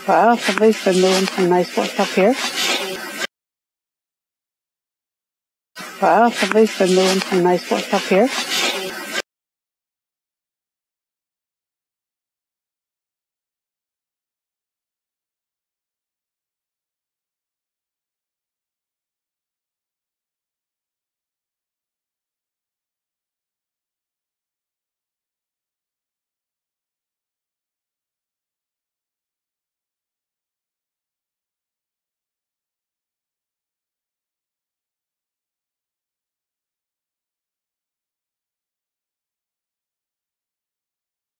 Well, somebody's been doing some nice work up here. Well, somebody's been doing some nice work up here.